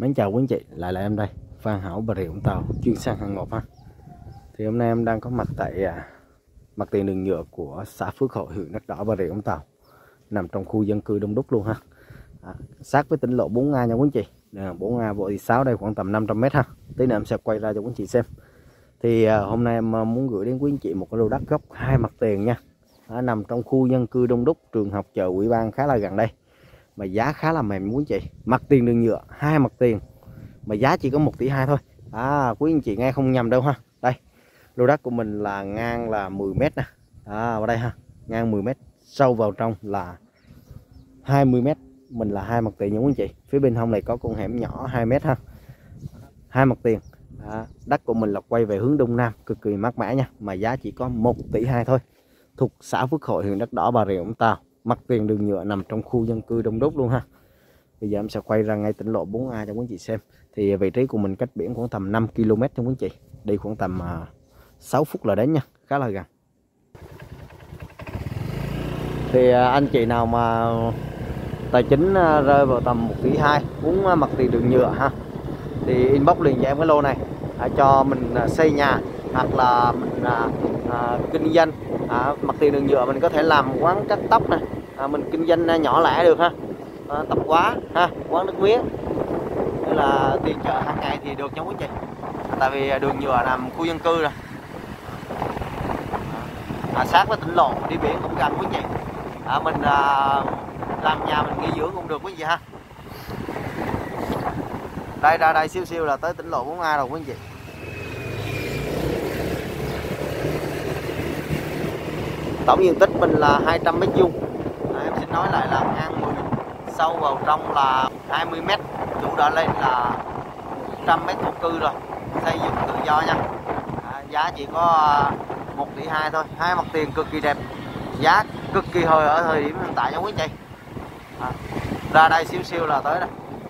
Mến chào quý anh chị, lại là em đây, Phan Hảo, Bà Rịa Vũng Tàu, chuyên săn hàng ngọt ha. Thì hôm nay em đang có mặt tại mặt tiền đường nhựa của xã Phước Hội, huyện Đất Đỏ, Bà Rịa Vũng Tàu, nằm trong khu dân cư đông đúc luôn ha. Sát với tỉnh lộ 4A nha quý anh chị. 4A bộ 6 đây khoảng tầm 500m ha. Tí nữa em sẽ quay ra cho quý anh chị xem. Thì hôm nay em muốn gửi đến quý anh chị một cái lô đất gốc 2 mặt tiền nha. Nằm trong khu dân cư đông đúc, trường học, chợ, ủy ban khá là gần đây. Mà giá khá là mềm quý anh chị. Mặt tiền đường nhựa, 2 mặt tiền mà giá chỉ có 1,2 tỷ thôi. Quý anh chị nghe không nhầm đâu ha. Đây, lô đất của mình là ngang là 10 m nè. Vào đây ha, ngang 10 m, sâu vào trong là 20 m. Mình là 2 mặt tiền nha quý anh chị. Phía bên hông này có con hẻm nhỏ 2 m ha. 2 mặt tiền. Đất của mình là quay về hướng đông nam, cực kỳ mát mẻ nha, mà giá chỉ có 1,2 tỷ thôi. Thuộc xã Phước Hội, huyện Đất Đỏ, Bà Rịa Vũng Tàu. Mặt tiền đường nhựa nằm trong khu dân cư đông đúc luôn ha. Bây giờ em sẽ quay ra ngay tỉnh lộ 4A cho quý anh chị xem. Thì vị trí của mình cách biển khoảng tầm 5 km cho quý anh chị. Đi khoảng tầm 6 phút là đến nha, khá là gần. Thì anh chị nào mà tài chính rơi vào tầm 1,2 tỷ muốn mặt tiền đường nhựa ha, thì inbox liền cho em cái lô này, cho mình xây nhà hoặc là mình kinh doanh. Mặt tiền đường nhựa mình có thể làm quán cắt tóc này, mình kinh doanh nhỏ lẻ được ha. Tạp hóa ha, quán nước miếng, như là tiền chợ hàng ngày thì được nha quý chị. Tại vì đường nhựa nằm khu dân cư rồi, sát với tỉnh lộ, đi biển cũng gần quý chị. Mình làm nhà mình nghỉ dưỡng cũng được quý chị ha. Đây ra đây siêu siêu là tới tỉnh lộ 4A rồi quý chị. Tổng diện tích mình là 200 m². Em xin nói lại là ngang 10, sâu vào trong là 20 m, chủ đã lên là 100 m thổ cư rồi, xây dựng tự do nha. Giá chỉ có 1,2 tỷ thôi, 2 mặt tiền cực kỳ đẹp, giá cực kỳ hời ở thời điểm hiện tại nha quý chị. Ra đây siêu siêu là tới đây.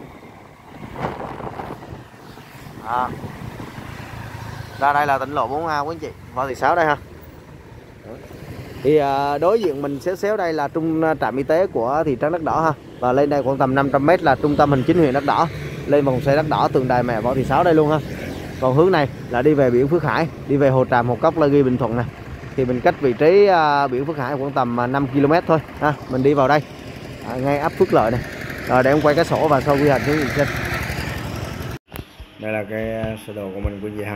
Ra đây là tỉnh lộ 4A quý anh chị, Võ Thị Sáu đây ha. Thì đối diện mình xéo đây là trung trạm y tế của thị trấn Đất Đỏ ha. Và lên đây khoảng tầm 500 m là trung tâm hành chính huyện Đất Đỏ. Lên vòng xoay Đất Đỏ, tượng đài mẹ Võ Thị Sáu đây luôn ha. Còn hướng này là đi về biển Phước Hải, đi về Hồ Tràm, Hồ Cốc, La Ghi, Bình Thuận này. Thì mình cách vị trí biển Phước Hải khoảng tầm 5 km thôi ha. Mình đi vào đây, ngay ấp Phước Lợi này. Rồi để em quay cái sổ và sau quy hoạch cho quý vị xem. Đây là cái sơ đồ của mình quý vị ha.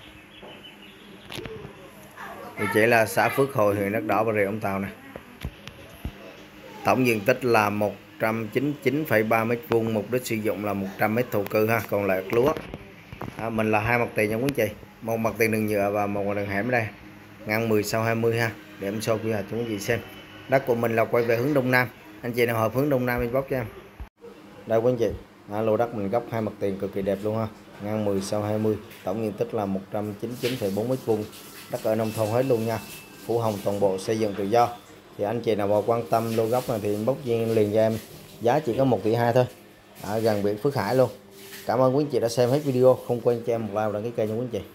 Địa chỉ là xã Phước Hội, huyện Đất Đỏ, Bà Rịa Vũng Tàu này. Tổng diện tích là 199,3 m², mục đích sử dụng là 100 m thổ cư ha, còn lại lúa. Mình là 2 mặt tiền nha quý chị, một mặt tiền đường nhựa và một đường hẻm đây, ngang 10 sau 20 ha. Để em show quy hoạch cho quý chị xem. Đất của mình là quay về hướng đông nam, anh chị nào hợp hướng đông nam inbox cho em. Đây quý anh chị, lô đất mình gốc 2 mặt tiền cực kỳ đẹp luôn ha, ngang 10 sau 20, tổng diện tích là 199,4 m², đất ở nông thôn hết luôn nha, phủ hồng toàn bộ, xây dựng tự do. Thì anh chị nào mà quan tâm lô gốc này thì inbox liền cho em, giá chỉ có 1,2 tỷ thôi, gần biển Phước Hải luôn. Cảm ơn quý anh chị đã xem hết video, không quên cho em một like đăng ký kênh cho quý anh chị.